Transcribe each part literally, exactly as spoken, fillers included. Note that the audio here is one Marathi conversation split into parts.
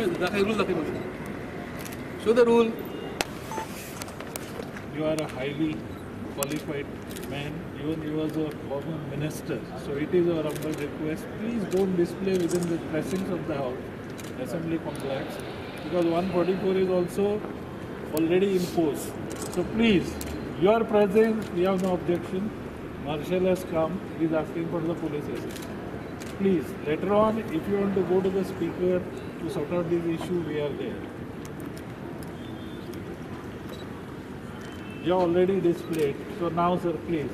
दाखय रूल दाखय म्हणून. Show the rule. You are a highly qualified man, even you was a former minister. So it is our humble request, please don't display within the precincts of the House, Assembly complex, because one forty-four is also already imposed. So please, you are present, we have no objection. Marshal has come, he is asking for the police assistance. Please, later on, if you want to go to the speaker to sort out this issue, we are there. You are already displayed, so now sir, please.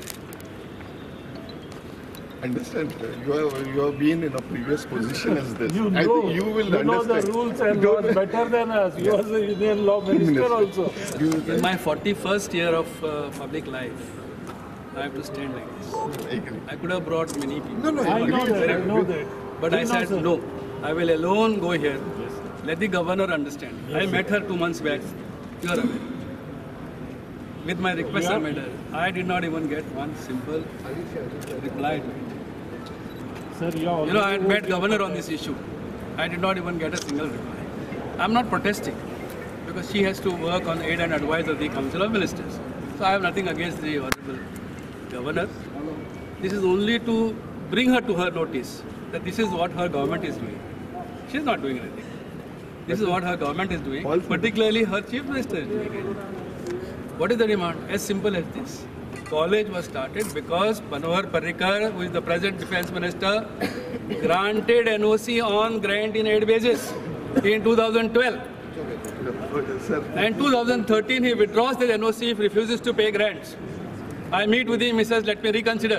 Understand, you have you have been in a previous position as this. You I know, think you will you know understand. the rules and laws better than us. You are the Indian law minister also. You, In my forty-first year of uh, public life, I have to stand like this. I agree. I could have brought many people. No, no, I know agree. that. I know that. But We I know, said sir. no, I will alone go here. Yes, sir. Let the governor understand. Yes, I sir. met her two months back. You are aware. With my request, I Yeah. met her. I did not even get one simple reply to it. Sir, you are You know, I had already met governor on this issue. I did not even get a single reply. I'm not protesting because she has to work on aid and advice of the Council of Ministers. So I have nothing against the honorable governor. This is only to bring her to her notice that this is what her government is doing. She is not doing anything. This is what her government is doing, particularly her chief minister is doing it. What is the demand? As simple as this. College was started because Manohar Parrikar, who is the present defense minister, granted N O C on grant in aid basis in two thousand twelve. Sir, And two thousand thirteen he withdraws the N O C if refuses to pay grants. I meet with him, he says, let me reconsider.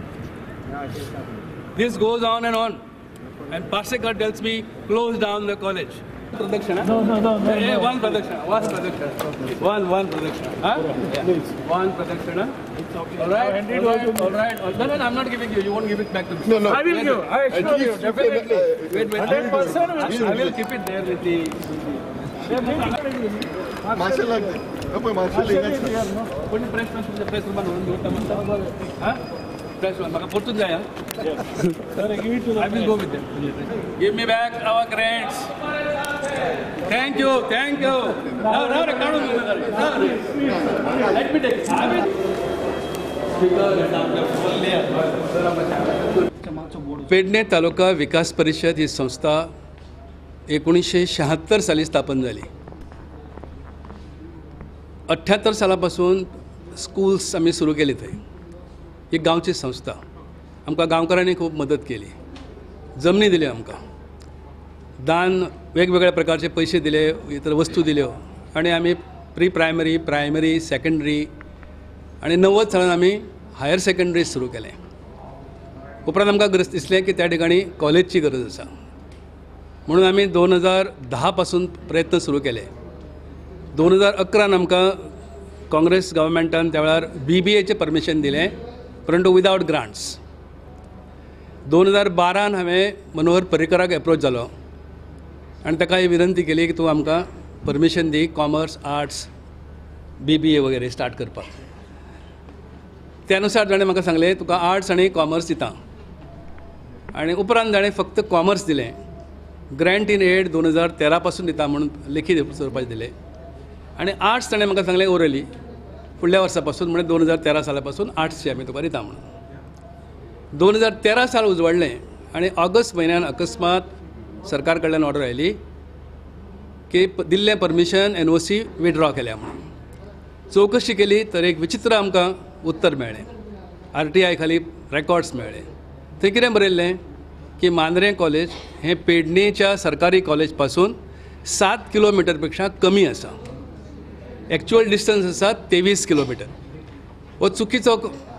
This goes on and on. And Parsekar tells me, close down the college. Pradakshana? No, no, no, no. Hey, no. one Pradakshana, one Pradakshana. One, one Pradakshana. Huh? Please. One Pradakshana. It's okay. All right, And it all was right, all right. No, no, no, I'm not giving you. You won't give it back to me. no, no. I will give. I At assure you, least you can, definitely. uh, Wait, wait. Hundred percent. I will keep it there with the... Marshal लागते. आपण marshal लिहायचं. कोणी प्रेस तुमच्या प्रेस रूमान म्हणून घेऊन हा प्रेस रूम म्हाका परतून जाय हा Sir, I give it to the I will go with them. Give me back our grants. Thank you, thank you. Now, now, काढून घेऊ नका. Let me take it. I will. Pedne तालुका विकास परिषद ही संस्था एकोणीसशे शहात्तर साली स्थापन झाली. अठ्ठ्याहत्तर सालापासून स्कूल्स आम्ही सुरू केले थंय. ही गांवची संस्था. आमकां गांवकारांनी खूब मदत केली. जमनी दिल्यो आमकां. दान वेगवेगळ्या प्रकारचे पैसे दिले, इतर वस्तू दिल्यो आनी आमी प्री प्रायमरी, प्रायमरी, सेकंडरी आनी णव्वद सालान आमी हायर सेकंडरी सुरू केलें. उपरांत आमकां गरज दिसलें की त्या ठिकाणी कॉलेजची गरज आसा म्हणून आमी दोन हजार धा पासून प्रयत्न सुरू केले. दोन हजार अकरान आमकां काँग्रेस गव्हर्मेंटान त्या वेळार बी बी एचें परमिशन दिलें, परंतु विदावट ग्रांट्स. दोन हजार बारान हांवें मनोहर पर्रीकराक एप्रोच जालो आनी ताका ही विनंती केली की तूं आमकां परमिशन दी commerce, arts, B B A वगैरे स्टार्ट करपाक. त्यानुसार ताणें म्हाका सांगलें तुका आर्ट्स आनी कॉमर्स दिता आनी उपरांत ताणें फक्त कॉमर्स दिलें. ग्रँट इन एड दोन हजार तेरा पासून दिता म्हणून लेखी स्वरुपाचें दिलें आनी आर्ट्स ताणें म्हाका सांगलें ओरली फुडल्या वर्सा पासून म्हणजे दोन हजार तेरा साला पासून आर्ट्सची आमी तुका दिता म्हणून. दोन हजार तेरा साल उजवडलें आनी ऑगस्ट म्हयन्यान अकस्मात सरकार कडल्यान ऑर्डर आयली की दिल्लें permission N O C withdraw केल्या म्हणून. चवकशी केली तर एक विचित्र आमकां उत्तर मेळ्ळें. आर टी आय खाली रेकॉर्ड्स मेळ्ळे. थंय कितें बरयल्लें की मांद्रें कॉलेज हें पेडणेच्या सरकारी कॉलेज पासून सात किलोमिटर पेक्षा कमी आसा. एक्चुअल डिस्टन्स आसा तेवीस किलोमिटर. हो चुकीचो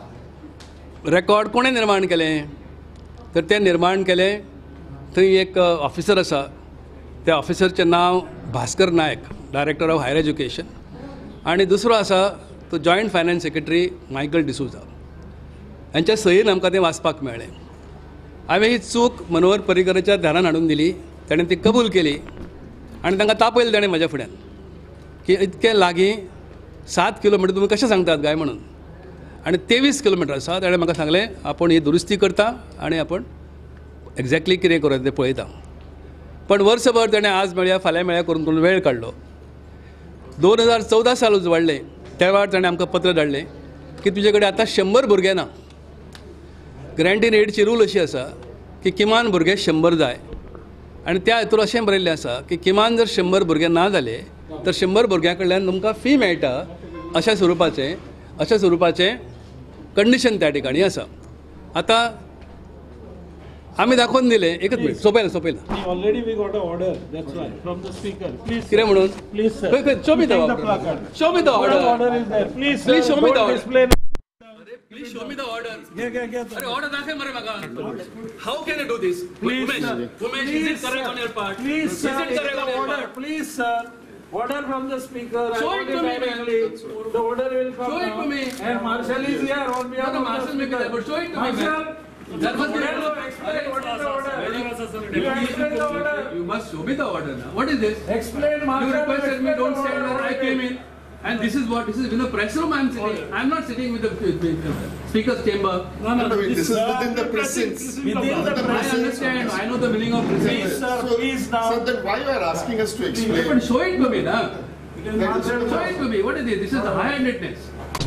रेकॉर्ड कोणें निर्माण केलें तर तें निर्माण केलें थंय एक ऑफिसर आसा. त्या ऑफिसरचें नांव Bhaskar Naik, director of higher education आनी दुसरो आसा तो joint finance secretary Michael D'Souza. हांच्या सयेन आमकां तें वाचपाक मेळ्ळें. हांवें ही चूक मनोहर पर्रीकराच्या ध्यानान हाडून दिली. ताणें ती कबूल केली आनी तांकां तापयलें ताणें म्हज्या फुड्यान की इतकें लागीं सात किलोमिटर तुमी कशें सांगतात काय म्हणून आनी तेवीस किलोमिटर आसा. ताणें म्हाका सांगलें आपूण ही दुरुस्ती करता आनी आपूण एक्झॅक्टली कितें करता तें पळयता. पण वर्सभर ताणें आज मेळया फाल्यां मेळया करून करून वेळ काडलो. दोन हजार चवदा साल उजवाडलें त्या वेळार ताणें आमकां पत्र धाडलें की तुजे कडेन आतां शंबर भुरगे ना. ग्रँट इन एडची रूल अशी आसा की किमान भुरगे शंबर जाय आनी त्या हातूंत अशें बरयल्लें आसा की किमान जर शंबर भुरगे ना जाले तर शंबर भुरग्यां कडल्यान तुमकां फी मेळटा अशा स्वरुपाचें अशा स्वरुपाचें कंडिशन त्या ठिकाणी आसा. आतां आमी दाखोवन दिलें एकच मिनीट सोंपयलां सोंपयलां Already we got an order, that's why, from the speaker. Please, कितें म्हणून please, sir. खंय खंय show me the Take the order placard. Show me the What order order is there? Please, Please sir, show me the don't order. display. Please show me the order. Get, get, get. अरे ऑर्डर दाखय मरे म्हाका. How can I do this? Please, Umesh sir. Umesh is it correct on your part? Please, Is sir, it take correct the on your order. part? Please, sir. Order from the speaker. Show I it got to me, man. directly. The order will come Show it now. to me. And Marshal is here on behalf No, no, of Marshal the may be there, but show it to me, man. Marshal, That must be you explain what is the order. You explain the order. You must show me the order now. What is this? Explain, You Marshal. requested me, explain don't the stand order. where I came in. And this is what, this is in the press room I am sitting. I am not sitting with the, with the speaker's chamber. No, no, No, no, this is within the precincts. Within the I precincts. understand, I know the meaning of prison. Please, sir, So, please now. so then why you are asking us to But explain? show it to me, na. It is Marshal. Show it to me. What is this? This is the high-handedness.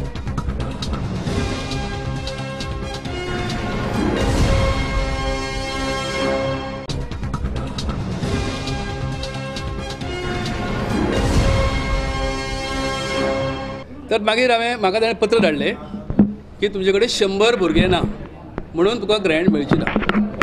तर मागीर हांवें म्हाका ताणें पत्र धाडलें की तुजे कडेन शंबर भुरगे ना म्हणून तुका ग्रँट मेळची ना.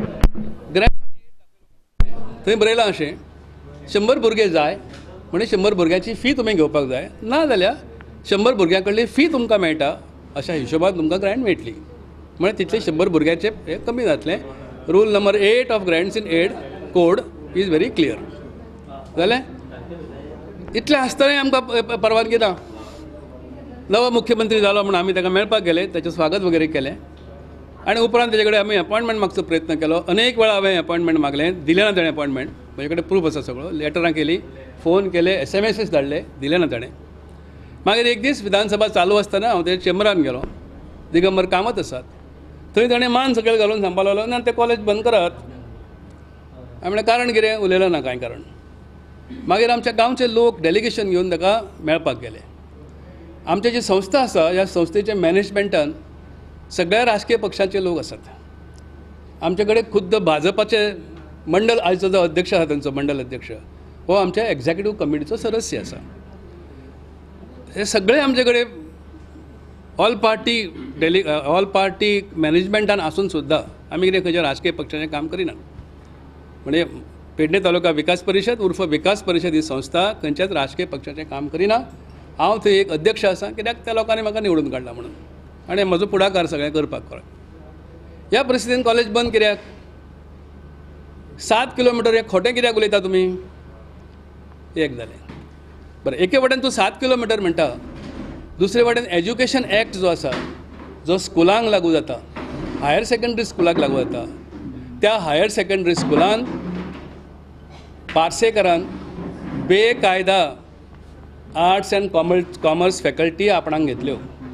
ग्रँट थंय बरयलां अशें शंबर भुरगे जाय म्हणजे शंबर भुरग्यांची फी तुमी घेवपाक जाय ना जाल्यार शंबर भुरग्यां कडली फी तुमकां मेळटा अशा हिशोबान तुमकां ग्रँट मेळटली. म्हणजे तितले शंबर भुरग्याचे हे कमी जातलें. Rule number eight of grants in aid code is very clear. जालें इतलें आसतनाय आमकां परवानगी ना. नवो मुख्यमंत्री जालो म्हणून आमी ताका मेळपाक गेले, ताचें स्वागत वगैरे केलें आनी उपरांत ताचे कडेन आमी अपॉयंटमेंट मागचो प्रयत्न केलो. अनेक वेळा हांवें अपॉयंटमेंट मागलें, दिलें ना ताणें अपॉयंटमेंट. म्हजे कडेन प्रूफ आसा सगळो. लेटरां केली, फोन केले, एस एम एस धाडले, दिलें ना ताणें. मागीर एक दीस विधानसभा चालू आसतना हांव तेच्या चेंबरान गेलो. दिगंबर कामत आसात. थंय ताणें मान सकयल घालून सांबाळलो लागलो ना ते कॉलेज बंद करात. हांवें म्हणलें कारण कितें? उलयलो ना कांय कारण. मागीर आमच्या गांवचे लोक डेलिगेशन घेवन ताका मेळपाक गेले. आमची जी संस्था आसा ह्या संस्थेच्या मॅनेजमेंटान सगळ्या राजकीय पक्षांचे लोक आसात. आमचे कडेन खुद्द भाजपाचे मंडल आयचो जो अध्यक्ष आसा तांचो मंडल अध्यक्ष हो आमच्या एक्झिक्युटीव कमिटीचो सदस्य आसा. हे सगळे आमचे कडेन all party daily all party मॅनेजमेंटान आसून सुद्दां आमी कितें खंयच्या राजकीय पक्षाचें काम करिनात. म्हणजे पेडणे तालुका विकास परिशद उर्फ विकास परिशद ही संस्था खंयच्याच राजकीय पक्षाचें काम करिना. हांव थंय एक अध्यक्ष आसा कित्याक त्या लोकांनी म्हाका निवडून काडला म्हणून आनी म्हजो फुडाकार सगळें करपाक कळ्ळें. ह्या परिस्थितीन कॉलेज बंद कित्याक? सात किलोमिटर एक खोटें कित्याक उलयता तुमी? एक जालें. बरें, एके वटेन तूं सात किलोमिटर म्हणटा, दुसरे वटेन एज्युकेशन एक्ट जो आसा जो स्कुलांक लागू जाता, हायर सेकंडरी स्कुलाक लागू जाता, त्या हायर सेकंडरी स्कुलान पार्सेकरान बेकायदा arts and commerce commerce faculty आपणाक घेतल्यो.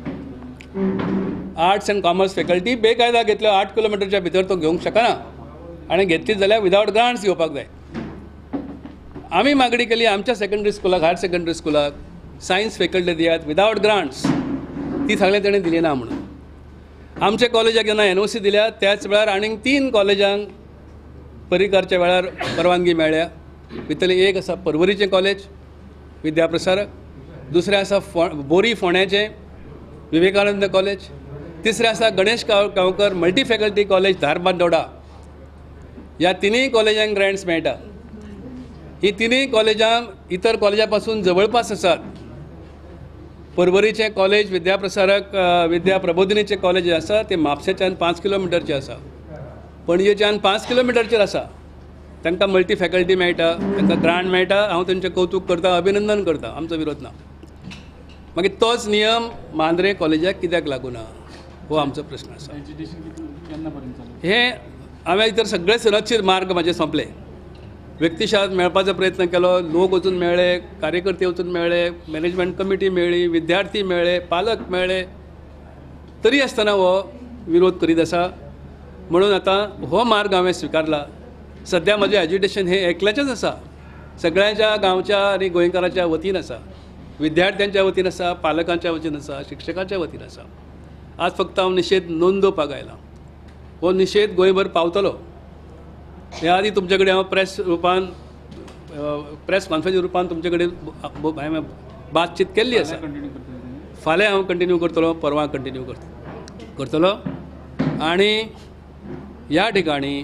आर्ट्स अँड कॉमर्स फॅकल्टी बेकायदा घेतल्यो. आठ किलोमिटरच्या भितर तो घेवंक शकना आनी घेतली जाल्यार विदावट ग्रांट्स घेवपाक जाय. आमी मागणी केली आमच्या सेकंडरी स्कुलाक हायर सेकंडरी स्कुलाक सायन्स फॅकल्टी दियात विदावट ग्रांट्स. ती सगळें ताणें दिली ना म्हणून. आमच्या कॉलेजाक जेन्ना एन ओ सी दिल्या त्याच वेळार आनीक तीन कॉलेजांक परिकारच्या वेळार परवानगी मेळ्ळ्या. भितरली एक आसा पर्वरीचें कॉलेज विद्याप्रसारक, दुसरें आसा फो बोरी फोंड्याचें विवेकानंद कॉलेज, तिसरें आसा गणेश गांव Gaonkar multi faculty college Dharbandora. ह्या तिनूय कॉलेजांक ग्रँट्स मेळटा. ही तिनूय कॉलेजां इतर कॉलेजा पासून जवळपास आसात. पर्वरीचें कॉलेज विद्याप्रसारक विद्या प्रबोधिनीचें कॉलेज जें आसा तें म्हापशेच्यान पांच किलोमिटरचें आसा, पणजेच्यान पांच किलोमिटरचेर आसा. तांकां मल्टी फॅकल्टी मेळटा, तांकां ग्रांट मेळटा. हांव तांचें कौतुक करता, अभिनंदन करता, आमचो विरोध ना. मागीर तोच नियम मांद्रे कॉलेजाक कित्याक लागू ना हो आमचो प्रश्न आसा. हे हांवें इतर सगळे सुरक्षीत मार्ग म्हाजे सोंपले. व्यक्तिशात मेळपाचो प्रयत्न केलो, लोक वचून मेळ्ळे, कार्यकर्ते वचून मेळ्ळे, मॅनेजमेंट कमिटी मेळ्ळी, विद्यार्थी मेळ्ळे, पालक मेळ्ळे, तरी आसतना हो विरोध करीत आसा. म्हणून आतां हो मार्ग हांवें स्विकारला सध्या म्हजें एज्युटेशन हें एकल्याचेंच आसा, सगळ्यांच्या गांवच्या आनी गोंयकारांच्या वतीन आसा, विद्यार्थ्यांच्या वतीन आसा, पालकांच्या वतीन आसा, शिक्षकांच्या वतीन आसा. आज फक्त हांव निशेध नोंदोवपाक आयलां. हो निशेध गोंयभर पावतलो. ह्या आदी तुमचे कडेन हांव प्रेस रुपान प्रेस कॉन्फरन्स रुपान तुमचे कडेन हांवें बातचीत केल्ली आसा. फाल्यां हांव कंटिन्यू करतलो, परवां कंटिन्यू करतलो. आनी ह्या ठिकाणी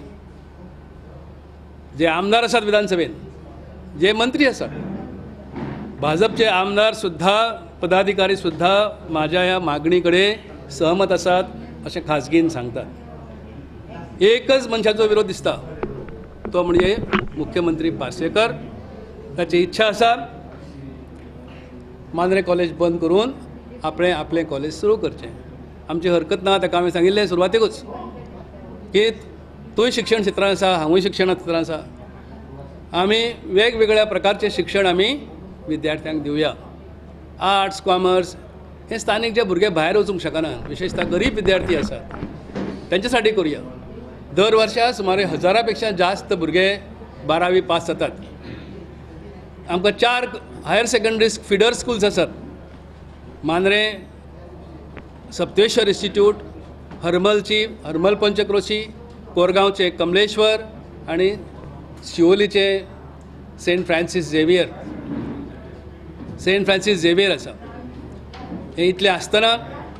जे आमदार आसात विधानसभेन, जे मंत्री आसात, भाजपचे आमदार सुद्धा, पदाधिकारी सुद्धा म्हाज्या ह्या मागणी कडेन सहमत आसात अशें खाजगीन सांगतात. एकच मनशाचो विरोध दिसता, तो म्हणजे मुख्यमंत्री पार्सेकर. ताची इच्छा आसा मांद्रे कॉलेज बंद करून आपणें आपलें कॉलेज सुरू करचें. आमची हरकत ना, ताका हांवें सांगिल्लें सुरवातेकूच की तूंय शिक्षण क्षेत्रांत आसा, हांवूय शिक्षण क्षेत्रांत आसा. आमी वेगवेगळ्या प्रकारचें शिक्षण आमी विद्यार्थ्यांक दिवया. आर्ट्स, कॉमर्स हे स्थानीक जे भुरगे भायर वचूंक शकना, विशेषतः गरीब विद्यार्थी आसात, त्यांच्या साठी करुया. दर वर्सा सुमारे हजारा पेक्षा जास्त भुरगे बारावी पास जातात. आमकां चार हायर सेकंडरी फिडर स्कूल्स आसात. मांद्रे सप्तेश्वर इन्स्टिट्यूट, हरमलची हरमल पंचक्रोशी, कोरगांवचे कमलेश्वर आणि शिवोलीचे saint Francis Xavier saint Francis Xavier आसा. हे इतले आसतना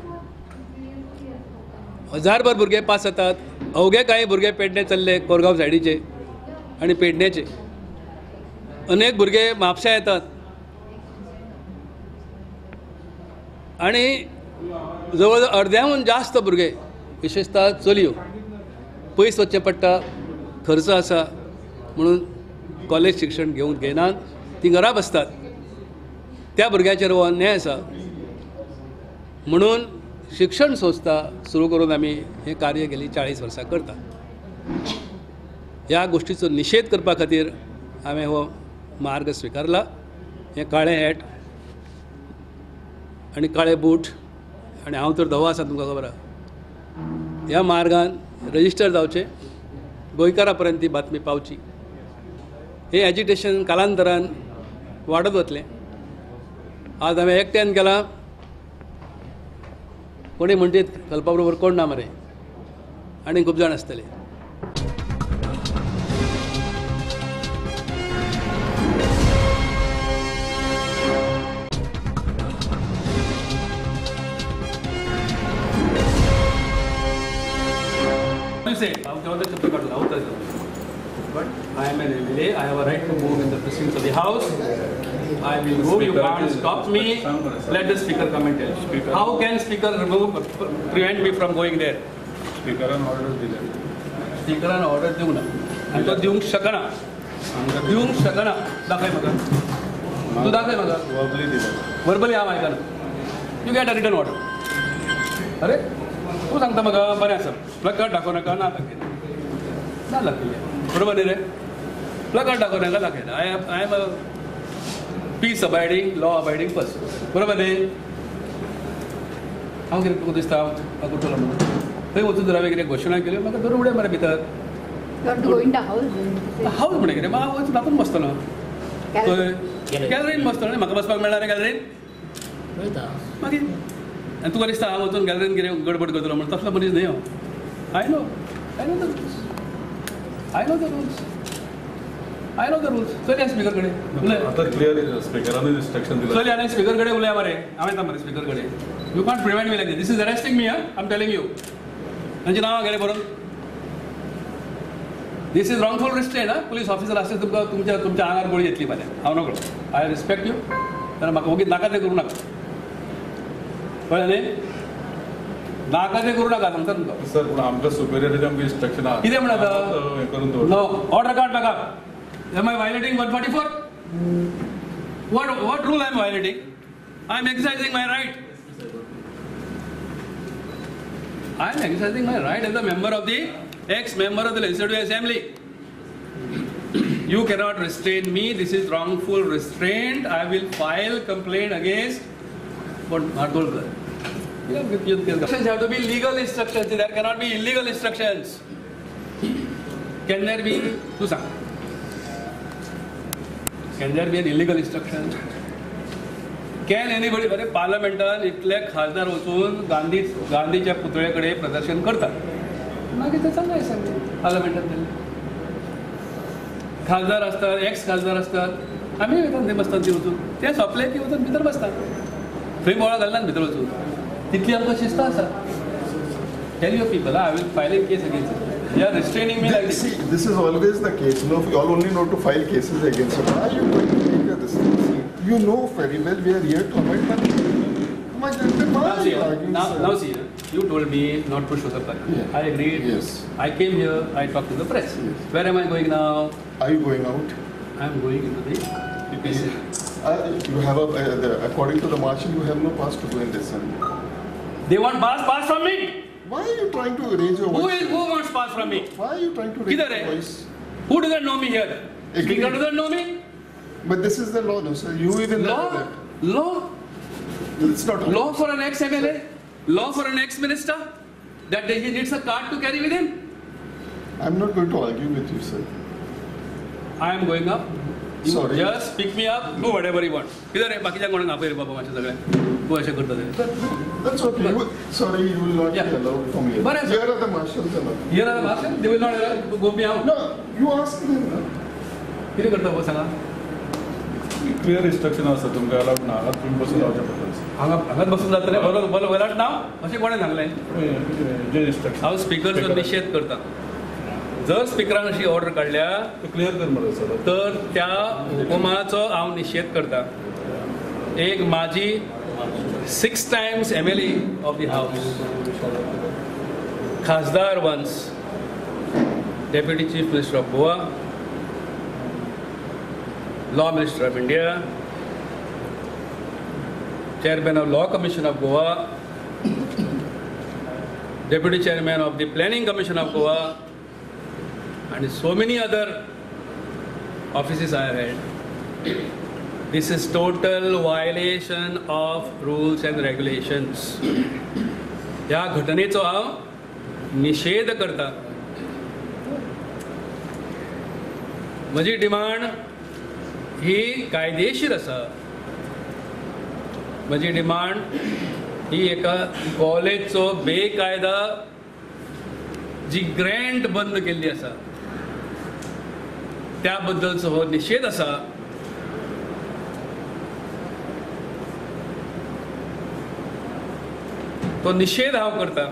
हजारभर भुरगे पास जातात. अवघे कांय भुरगे पेडणे चल्ले, कोरगांव सायडीचे आनी पेडणेचे. अनेक भुरगे म्हापश्यां येतात आनी जवळ जवळ अर्द्याहून जास्त भुरगे, विशेषतः चलयो, पयस वचचें पडटा, खर्च आसा म्हणून कॉलेज शिक्षण घेवंक घेयनात, तीं घरा बसतात. त्या भुरग्याचेर हो अन्याय आसा. म्हणून शिक्षण संस्था सुरू करून आमी हें कार्य गेली चाळीस वर्सां करता. ह्या गोष्टीचो निशेध करपा खातीर हांवें हो मार्ग स्विकारला. हें काळें हॅट आनी काळे बूट आनी हांव तर धवो आसा, तुमकां खबर आसा. ह्या मार्गान रजिस्टर जावचें, गोंयकारां पर्यंत ती बातमी पावची. हें एज्युटेशन कालांतरान वाडत वतलें. आज हांवें एकट्यान केलां, कोणी म्हणटीत कल्पा बरोबर कोण ना मरे, आनी खूब जाण आसतले. But I am an M L A. I have a right to move in the precincts of the House. I will move. You can't stop me. Let the Speaker come and tell. Speaker. How can Speaker remove, prevent me from going there? Speaker an order दिले. Speaker an order देऊ ना. आणि तो देऊंक शकना. देऊंक शकना. दाखय म्हाका. तू दाखय म्हाका. Verbally दिले. Verbally हांव आयकना. You get a written order. अरे तू सांगता म्हाका बरें आसा. प्लकार्ड दाखोव नाका ना दाखय. ना दाखयलें. बरोबर न्ही रे? प्लकार्ड दाखोव नाका दाखयना. I am I am a peace abiding, law abiding person. बरोबर न्ही? हांव कितें तुका दिसता हांव उठलो म्हणून थंय वचून जर हांवें कितें घोशणा केल्यो म्हाका धरून उडय मरे भितर. हावज म्हणलें कितें हांव वचून तातूंत बसतलो. थंय गॅलरीन बसतलो न्ही, म्हाका बसपाक मेळना रे गॅलरीन. मागीर आनी तुका दिसता हांव वचून गॅलरीन कितें गडबड करतलो म्हणून? तसलो मनीस न्ही हांव. I know I know the rules. I know the rules. I know the rules. चल या स्पीकर कडेन उलय. आता क्लियर स्पीकरान इन्स्ट्रक्शन दिलं. चल या स्पीकर कडेन उलया मरे. हांव येता मरे स्पीकर कडेन. You can't prevent me like this. This is arresting me. I am telling you. तांची नांवां गेले बरोवन. This is wrongful restraint. Police officer आसता तुमकां तुमच्या तुमच्या आंगार गोळी येतली फाल्यां. हांव नकळो. I respect you. जाल्यार म्हाका ओगीच नाका तें करूं नाका. कळ्ळें न्ही? नाका तें करूं नाका सांगता तुमकां. सर पूण आमकां सुपेरियराचें आमकां इन्स्ट्रक्शन आहा. कितें म्हणटा हें करून दवर. नो ऑर्डर कार्ड नाका. Am I violating one forty four? What what rule I am violating? I am exercising my right. I am exercising my right as a member of the ex-member of the Legislative Assembly. You cannot restrain me. This is wrongful restraint. I will file complaint against what Mardolkar. Instructions have to be legal instructions. There cannot be illegal instructions. Can there be, तू सांग, can there be an illegal instruction? Can anybody, अरे पार्लमेंटान इतले खासदार वचून गांधी गांधीच्या पुतळे कडेन प्रदर्शन करतात, मागीर ते चालू सांगले पार्लमेंटान. खासदार असतात, एक्स खासदार असतात, आम्ही वयतात थंय बसतात ती वचून, ते सोंपले की वचून भितर बसतात, थंय बोवाळ घालनात भितर वचून. तितली आमकां शिस्त आसा. Tell your people, I will file a case against it. They are restraining me like this. See, this is always the case. No, you all only know to file cases against them. Why are you going to make a decision? See, you know very well we are here to avoid money. My then why Now are see, you arguing, now, sir? now see, you told me not to show the press. Yeah. I agreed. Yes. I came here, I talked to the press. Yes. Where am I going now? Are you going out? I am going into the U P C. Uh, you have a, uh, the, according to the marshal, you have no pass to go in this. Huh? They want pass, pass from me. Why are you trying to raise your Who voice? is who wants pass from me? Why are you trying to raise Kidhar your hai? voice? Who doesn't know me here? Agreed. Speaker doesn't know me. But this is the law, no, sir. You even know Law, that. law, It's not law for an ex-M L A, law for an ex-minister, that he needs a card to carry with him. I'm not going to argue with you, sir. I am going up. You Sorry. just pick me up, do whatever you want. किधर आहे बाकीच्या कोणाक आपले बाबा माझे सगळे तू असे करता ते. That's okay. You, sorry, you will not Yeah. be allowed from here. But- Here are the marshals and all. Here are the marshal, they will not allow go me out. No, you ask them. No? किती करता हो सांगा. क्लियर इंस्ट्रक्शन आसा तुमकां अलाउड ना हांगा तुम्ही बसून रावचे पडटलें. हांगा हांगाच बसून जातले बरो बरो वेलाट नाव अशें कोणें सांगलें. जे इंस्ट्रक्शन हांव स्पिकरचो निशेध करता. जर स्पिकरान अशी ऑर्डर काडल्या क्लियर कर मरे सर. तर त्या हुकुमाचो हांव निशेध करता. एक माझी six times M L A of the house, खासदार once, deputy chief minister of Goa, law minister of India, chairman of law commission of Goa, deputy chairman of the planning commission of Goa, and so many other offices I have held. This is total violation of rules and regulations. ह्या घटनेचो हांव निषेध करता. म्हजी डिमांड ही कायदेशीर आसा. म्हजी डिमांड ही एका कॉलेजचो बेकायदा जी ग्रँट बंद केल्ली आसा त्या बद्दलचो हो निषेध आसा. तो निषेध हांव करता.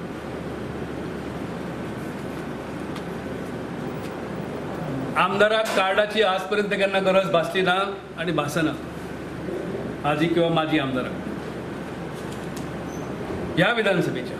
आमदाराक कार्डाची आज पर्यंत केन्ना गरज भासली ना आनी भासना आजी किंवा माजी आमदाराक. ह्या विधानसभेच्या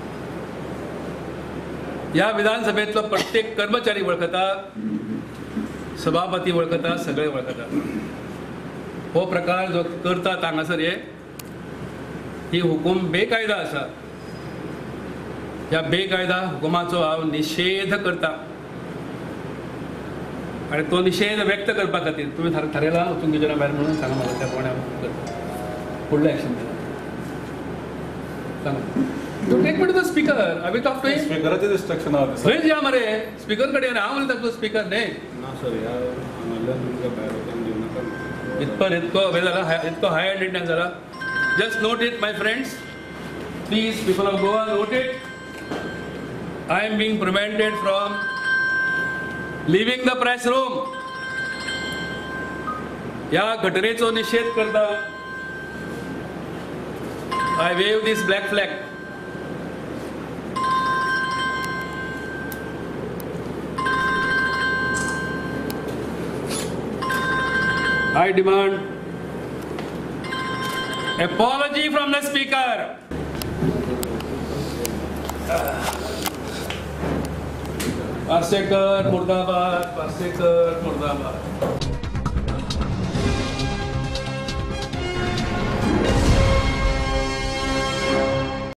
ह्या विधानसभेतलो प्रत्येक कर्मचारी वळखता, सभापती वळखता, सगळे वळखता. हो प्रकार जो करतात हांगासर हे ही हुकूम बेकायदा आसा. ह्या बेकायदा हुकुमाचो हांव निषेध करता आनी तो निषेध व्यक्त करपा खातीर तुमी थारायला वचून घेवचे भायर म्हणून सांगा म्हाका त्या प्रमाणे हांव करता. फुडलें एक्शन दिता सांगा. You take me to the speaker. I will talk to him. स्पीकराचेच इंस्ट्रक्शन आहा सर. थंयच या मरे स्पीकर कडेन हांव उलयता तुजो स्पीकर न्ही. ना सर ह्या हांगाल्यान तुमकां भायर वचून दिवं नाका. इतपन इतको हे जाला इतको हाय हँडेडनेस जाला. Just note it my friends. Please people of Goa note it. I am being prevented from leaving the press room. ह्या घटनेचो निषेध करता. I wave this black flag. I demand apology from the speaker. Parsekar, Murdabad, Parsekar, Murdabad.